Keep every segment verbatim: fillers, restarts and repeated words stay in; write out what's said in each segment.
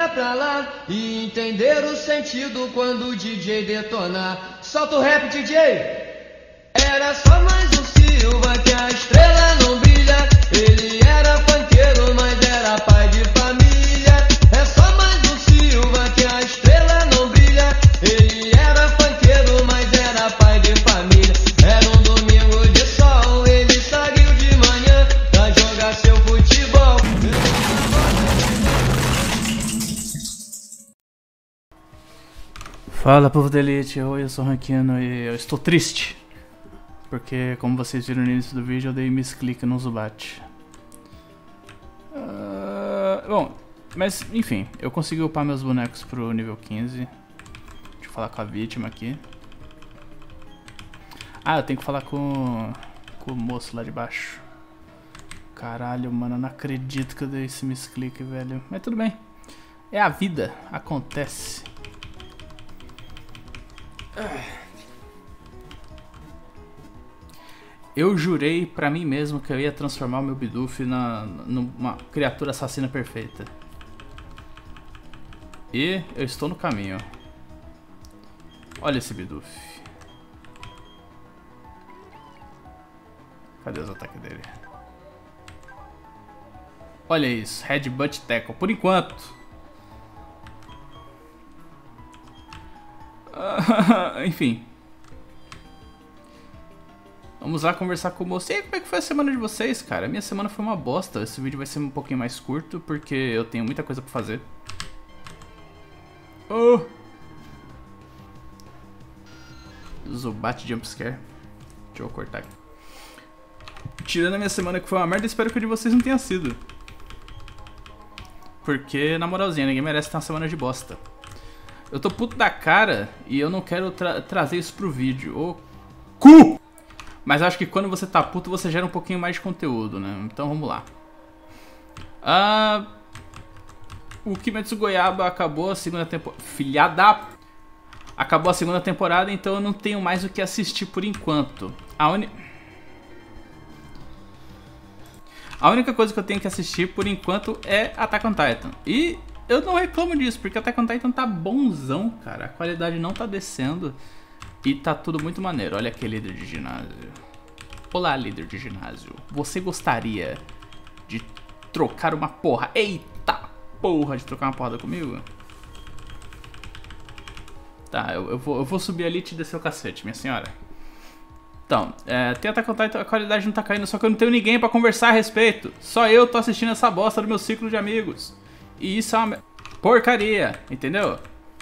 Pra lá e entender o sentido quando o D J detonar. Solta o rap, D J. Era só mais um Silva que a estrela não brilha. Ele era funkeiro, mas era pai de família. É só mais um Silva que a estrela não brilha. Ele era funkeiro, mas era pai de família. Era um domingo de sol, ele saiu de manhã pra jogar seu futebol. Fala, povo da Elite, oi, eu sou o Ranquino e eu estou triste porque, como vocês viram no início do vídeo, eu dei misclick no Zubat. uh, Bom, mas enfim, eu consegui upar meus bonecos pro nível quinze. Deixa eu falar com a vítima aqui. Ah, eu tenho que falar com, com o moço lá de baixo. Caralho, mano, eu não acredito que eu dei esse misclick, velho. Mas tudo bem, é a vida, acontece. Eu jurei pra mim mesmo que eu ia transformar o meu Bidoof na, numa criatura assassina perfeita. E eu estou no caminho. Olha esse Bidoof. Cadê os ataques dele? Olha isso, Headbutt Tackle, por enquanto. Uh, enfim. Vamos lá conversar com o moço. E aí, como é que foi a semana de vocês, cara? A minha semana foi uma bosta. Esse vídeo vai ser um pouquinho mais curto, porque eu tenho muita coisa pra fazer. Oh! Zubat Jumpscare. Deixa eu cortar aqui. Tirando a minha semana que foi uma merda, espero que a de vocês não tenha sido. Porque, na moralzinha, ninguém merece ter uma semana de bosta. Eu tô puto da cara e eu não quero tra trazer isso pro vídeo. Ô cu! Mas acho que quando você tá puto, você gera um pouquinho mais de conteúdo, né? Então vamos lá. Ah, o Kimetsu Goiaba acabou a segunda temporada. Filha da... Acabou a segunda temporada, então eu não tenho mais o que assistir por enquanto. A, uni... a única coisa que eu tenho que assistir por enquanto é Attack on Titan. E... eu não reclamo disso, porque Attack on Titan tá bonzão, cara. A qualidade não tá descendo e tá tudo muito maneiro. Olha aqui, líder de ginásio. Olá, líder de ginásio. Você gostaria de trocar uma porra? Eita porra, de trocar uma porrada comigo? Tá, eu, eu, vou, eu vou subir ali e te descer o cacete, minha senhora. Então, é, tem Attack on Titan, a qualidade não tá caindo, só que eu não tenho ninguém pra conversar a respeito. Só eu tô assistindo essa bosta do meu ciclo de amigos. E isso é uma porcaria, entendeu?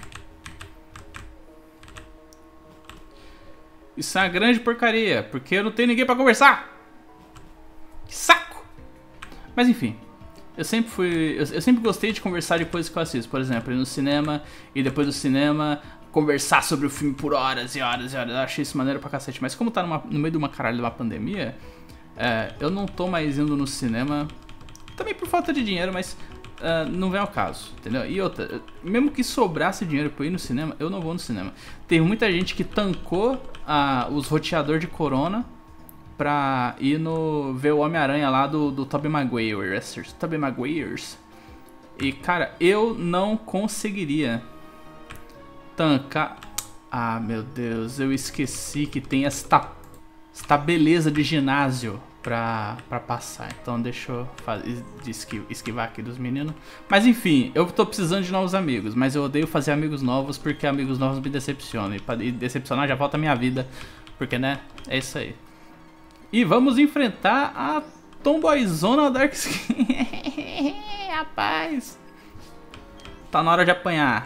Isso é uma grande porcaria, porque eu não tenho ninguém pra conversar. Que saco! Mas enfim, eu sempre fui, eu, eu sempre gostei de conversar de coisas que eu assisto. Por exemplo, ir no cinema e depois do cinema conversar sobre o filme por horas e horas e horas. Eu achei isso maneiro pra cacete. Mas como tá numa, no meio de uma caralho de uma pandemia, é, eu não tô mais indo no cinema. Também por falta de dinheiro, mas... Uh, não vem ao caso, entendeu? E outra, mesmo que sobrasse dinheiro pra ir no cinema, eu não vou no cinema. Tem muita gente que tancou uh, os roteadores de corona pra ir no ver o Homem-Aranha lá do, do Tobey Maguire. Tobey Maguires. E cara, eu não conseguiria tancar. Ah, meu Deus, eu esqueci que tem esta, esta beleza de ginásio Pra, pra passar, então deixa eu fazer, esquivar aqui dos meninos. Mas enfim, eu tô precisando de novos amigos, mas eu odeio fazer amigos novos porque amigos novos me decepcionam. E pra decepcionar já volta a minha vida, porque né, é isso aí. E vamos enfrentar a Tomboyzona Dark Skin. Rapaz, tá na hora de apanhar.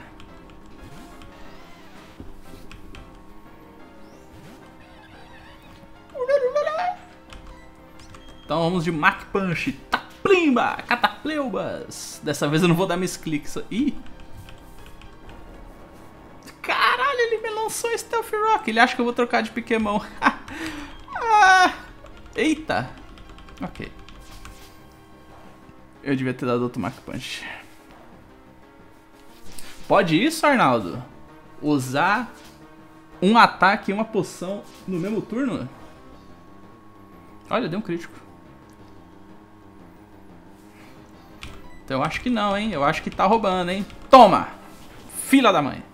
Então vamos de Mach Punch, Taplimba, Catapleubas. Dessa vez eu não vou dar misclicks. Ih! Caralho, ele me lançou Stealth Rock. Ele acha que eu vou trocar de Pokémon. Ah, eita! Ok. Eu devia ter dado outro Mach Punch. Pode isso, Arnaldo? Usar um ataque e uma poção no mesmo turno? Olha, deu um crítico. Então eu acho que não, hein? Eu acho que tá roubando, hein? Toma! Filha da mãe!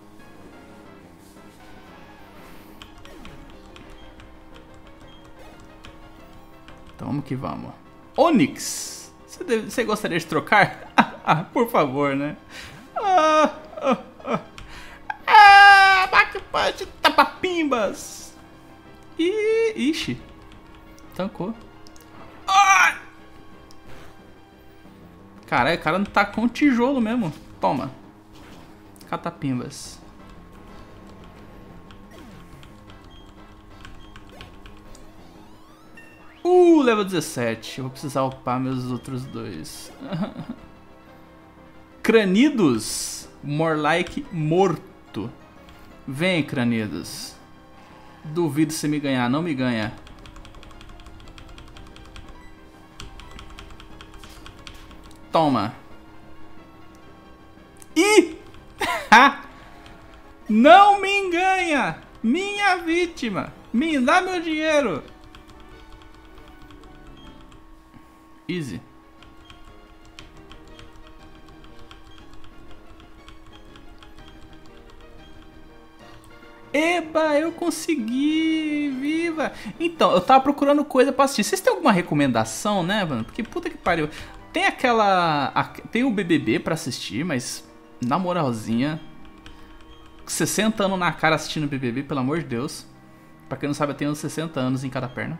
Vamos que vamos. Onix! Você, deve, você gostaria de trocar? Ah, por favor, né? Ah, ah, ah. Ah, Back Punch, tapapimbas! Ih, ixi. Tancou. Ah! Caralho, o cara não tá com tijolo mesmo. Toma. Catapimbas. Uh, level dezessete. Eu vou precisar upar meus outros dois. Cranidos. More like morto. Vem, Cranidos. Duvido você me ganhar. Não me ganha. Toma. Ih! Não me enganha! Minha vítima! Me dá meu dinheiro! Easy. Eba, eu consegui! Viva! Então, eu tava procurando coisa pra assistir. Vocês têm alguma recomendação, né, mano? Porque puta que pariu. Tem aquela... A, tem o B B B pra assistir, mas... Na moralzinha... sessenta anos na cara assistindo B B B, pelo amor de Deus. Pra quem não sabe, eu tenho sessenta anos em cada perna.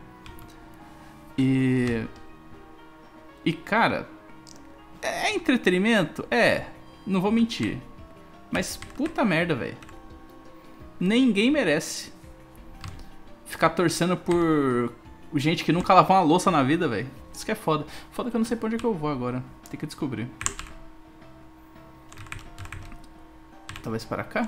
E... E, cara... É entretenimento? É. Não vou mentir. Mas, puta merda, velho. Ninguém merece ficar torcendo por gente que nunca lavou uma louça na vida, velho. Isso que é foda. Foda que eu não sei pra onde é que eu vou agora. Tem que descobrir. Talvez para cá?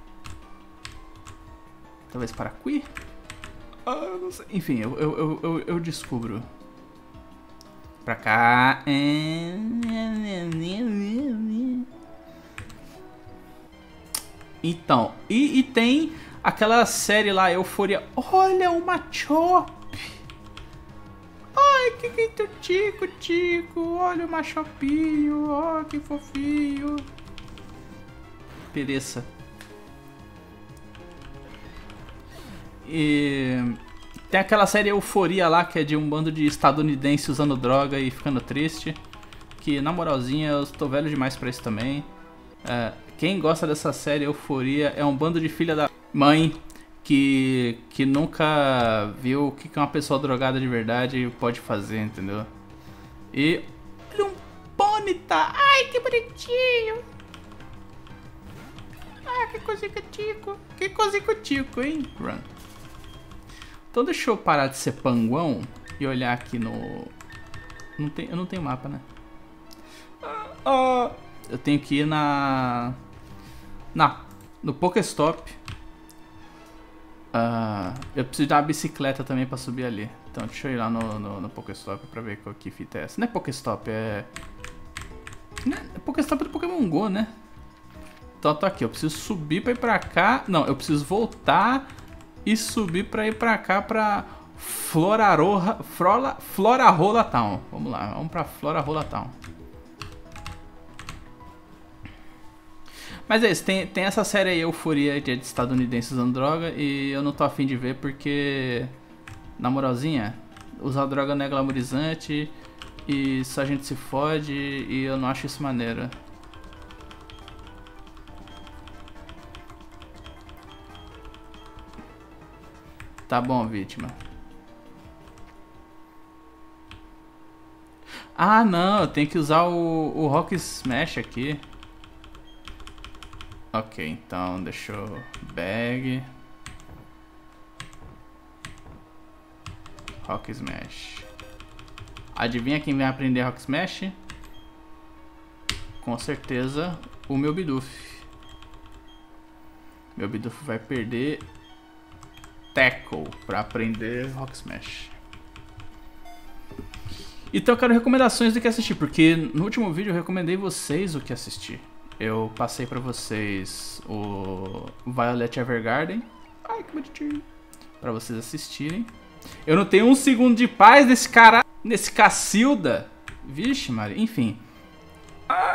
Talvez para aqui? Ah, eu não sei. Enfim, eu, eu, eu, eu, eu descubro. Pra cá. Então, e, e tem aquela série lá, Euforia. Olha uma Chop! Ai, que que tico, tico. Olha o machopinho. Ó, oh, que fofinho. Pereça. E tem aquela série Euforia lá, que é de um bando de estadunidenses usando droga e ficando triste. Que, na moralzinha, eu tô velho demais pra isso também. É, quem gosta dessa série Euforia é um bando de filha da mãe que, que nunca viu o que uma pessoa drogada de verdade pode fazer, entendeu? E... olha um Ponyta! Ai, que bonitinho! Ah, que cozinho tico! Que cozinho tico, hein? Run. Então deixa eu parar de ser panguão e olhar aqui no... Não tem, eu não tenho mapa, né? Ah, ah. Eu tenho que ir na... Na... No Pokéstop. Uh, eu preciso dar uma bicicleta também pra subir ali. Então deixa eu ir lá no, no, no Pokéstop pra ver qual que fita é essa. Não é Pokéstop, é... Não é Pokéstop do Pokémon Go, né? Então eu tô aqui, eu preciso subir pra ir pra cá. Não, eu preciso voltar e subir pra ir pra cá pra... Florarola... Flora, Florarola Town. Vamos lá, vamos pra Florarola Town. Mas é isso, tem, tem essa série aí, Euforia, de estadunidenses usando droga, e eu não tô afim de ver porque, na moralzinha, usar droga não é glamorizante, e só a gente se fode, e eu não acho isso maneiro. Tá bom, vítima. Ah, não, eu tenho que usar o, o Rock Smash aqui. Ok, então deixa eu... Bag... Rock Smash. Adivinha quem vai aprender Rock Smash? Com certeza o meu Bidoof. Meu Bidoof vai perder Tackle pra aprender Rock Smash. Então eu quero recomendações do que assistir, porque no último vídeo eu recomendei vocês o que assistir. Eu passei pra vocês o Violet Evergarden. Ai, que bonitinho. Pra vocês assistirem. Eu não tenho um segundo de paz nesse cara... Nesse Cacilda. Vixe, Maria. Enfim. Ah!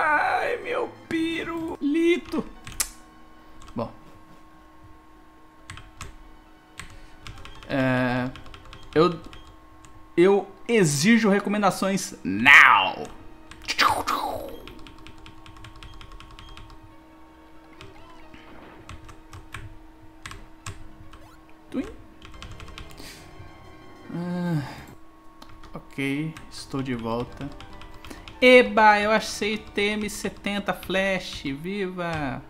eu exijo recomendações now. Ah, ok, estou de volta. Eba, eu achei T M setenta Flash, viva!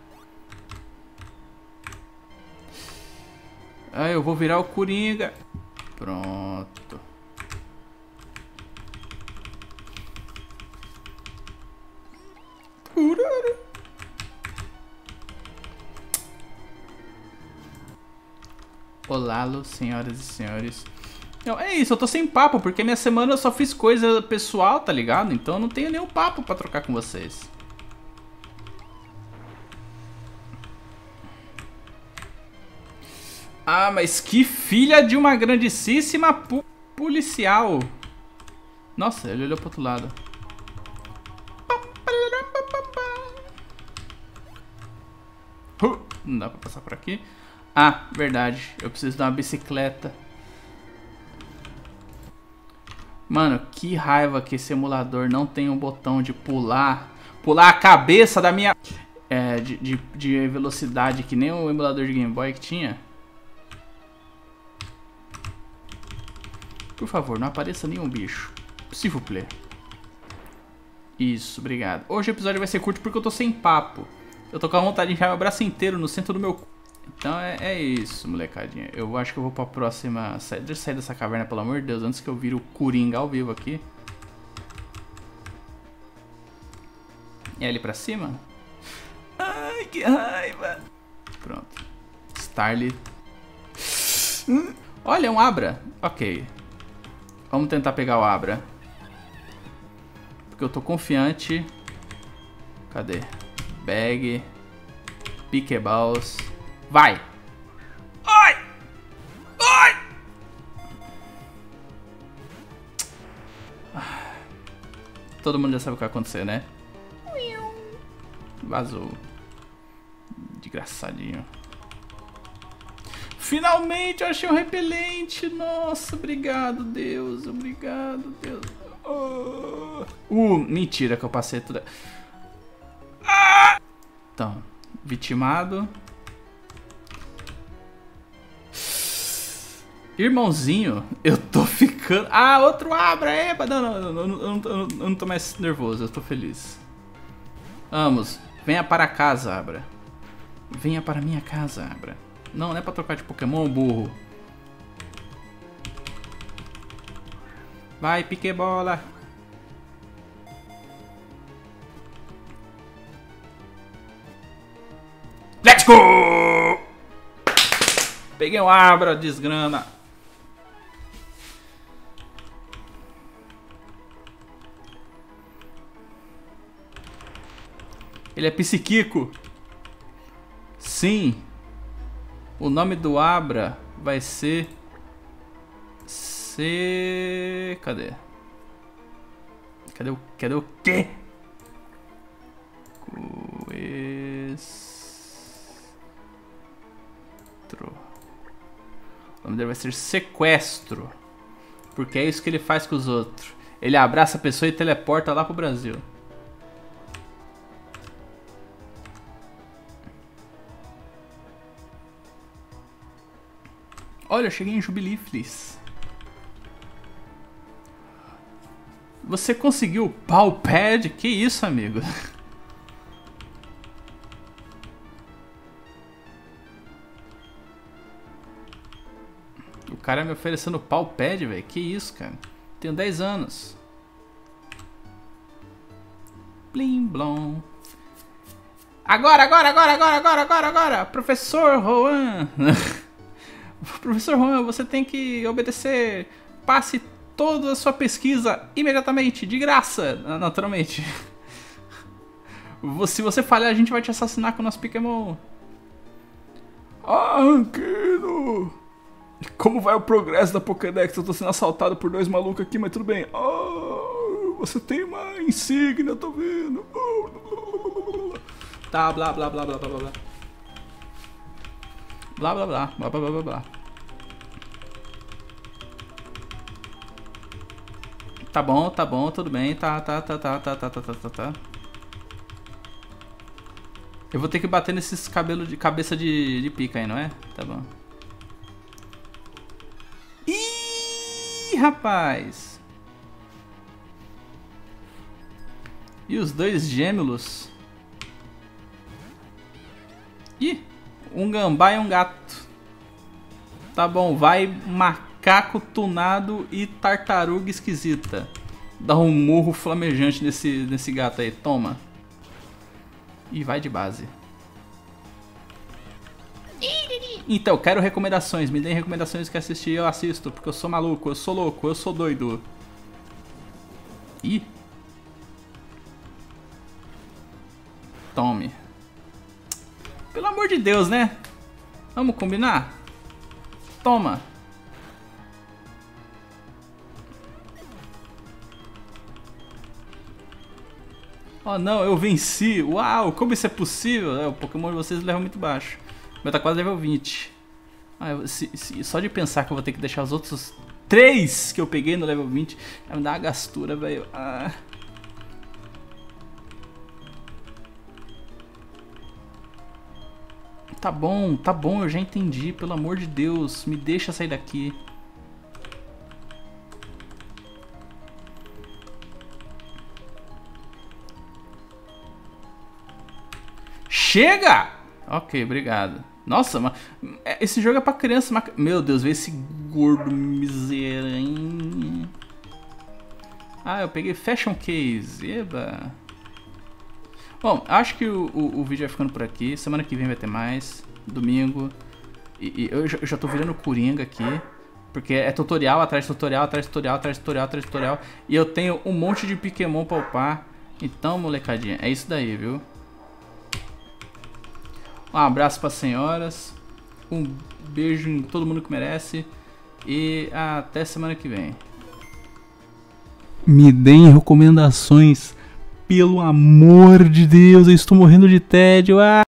Ah, eu vou virar o Coringa. Pronto. Olá, senhoras e senhores. Não, é isso, eu tô sem papo, porque minha semana eu só fiz coisa pessoal, tá ligado? Então eu não tenho nenhum papo pra trocar com vocês. Ah, mas que filha de uma grandíssima pu policial. Nossa, ele olhou pro outro lado. Uh, não dá pra passar por aqui. Ah, verdade, eu preciso dar uma bicicleta. Mano, que raiva que esse emulador não tem um botão de pular. Pular a cabeça da minha... É, de, de, de velocidade, que nem o emulador de Game Boy que tinha. Por favor, não apareça nenhum bicho. S'il vous plaît. Isso, obrigado. Hoje o episódio vai ser curto porque eu tô sem papo. Eu tô com a vontade de enfiar meu braço inteiro no centro do meu cu. Então é, é isso, molecadinha. Eu acho que eu vou pra próxima... Deixa eu sair dessa caverna, pelo amor de Deus, antes que eu vire o Coringa ao vivo aqui. É ali pra cima? Ai, que raiva. Pronto. Starly. Olha, um Abra. Ok. Vamos tentar pegar o Abra. Porque eu tô confiante. Cadê? Bag. Piqueballs. Vai! Ai! Ai! Todo mundo já sabe o que vai acontecer, né? Vazou. Desgraçadinho. Finalmente eu achei um repelente. Nossa, obrigado, Deus. Obrigado, Deus. Oh. Uh, mentira que eu passei tudo. Ah! Então, vitimado. Irmãozinho, eu tô ficando... Ah, outro Abra, epa! Não, não, não, não, não, eu não tô mais nervoso, eu tô feliz. Vamos, venha para casa, Abra. Venha para minha casa, Abra. Não, não é pra trocar de Pokémon, burro. Vai, pique bola. Let's go! Peguei um Abra, desgrama. Ele é psiquico. Sim. O nome do Abra vai ser... Se... Cadê? Cadê o... Cadê o quê? Coestro. O nome dele vai ser Sequestro. Porque é isso que ele faz com os outros. Ele abraça a pessoa e teleporta lá pro Brasil. Olha, eu cheguei em Jubiliflis. Você conseguiu o Pau Pad? Que isso, amigo? O cara me oferecendo Pau Pad, velho. Que isso, cara? Tenho dez anos. Blim, blom. Agora, agora, agora, agora, agora, agora, agora. Professor Juan. Professor Juan, você tem que obedecer. Passe toda a sua pesquisa imediatamente, de graça, naturalmente. Se você falhar, a gente vai te assassinar com o nosso Pokémon. Ah, Anquino! Como vai o progresso da Pokédex? Eu tô sendo assaltado por dois malucos aqui, mas tudo bem. Oh, você tem uma insígnia, eu tô vendo. Oh, tá, blá, blá, blá, blá, blá, blá. Blá, blá, blá, blá, blá, blá, blá. Tá bom, tá bom, tudo bem. Tá, tá, tá, tá, tá, tá, tá, tá, tá, tá. Eu vou ter que bater nesses cabelos de cabeça de, de pica aí, não é? Tá bom. Ih, rapaz! E os dois gêmeos? Ih, um gambá e um gato. Tá bom, vai macaco tunado e tartaruga esquisita. Dá um murro flamejante nesse, nesse gato aí, toma. E vai de base. Então, quero recomendações. Me deem recomendações que assistir, eu assisto. Porque eu sou maluco, eu sou louco, eu sou doido. Ih. Tome. Pelo amor de Deus, né? Vamos combinar? Toma. Oh não, eu venci. Uau, como isso é possível? É, o Pokémon de vocês leva muito baixo. O meu tá quase level vinte. Ah, eu, se, se, só de pensar que eu vou ter que deixar os outros três que eu peguei no level vinte vai me dar uma gastura, velho. Ah. Tá bom, tá bom, eu já entendi. Pelo amor de Deus, me deixa sair daqui. Chega! Ok, obrigado. Nossa, mas esse jogo é pra criança. Mas... Meu Deus, vê esse gordo miseranha. Ah, eu peguei Fashion Case. Eba. Bom, acho que o, o, o vídeo vai ficando por aqui. Semana que vem vai ter mais. Domingo. E, e eu, já, eu já tô virando coringa aqui. Porque é tutorial, atrás de tutorial, atrás de tutorial, atrás de tutorial, atrás de tutorial. E eu tenho um monte de Pokémon pra upar. Então, molecadinha, é isso daí, viu? Um abraço para as senhoras, um beijo em todo mundo que merece e até semana que vem. Me deem recomendações, pelo amor de Deus, eu estou morrendo de tédio. Ah!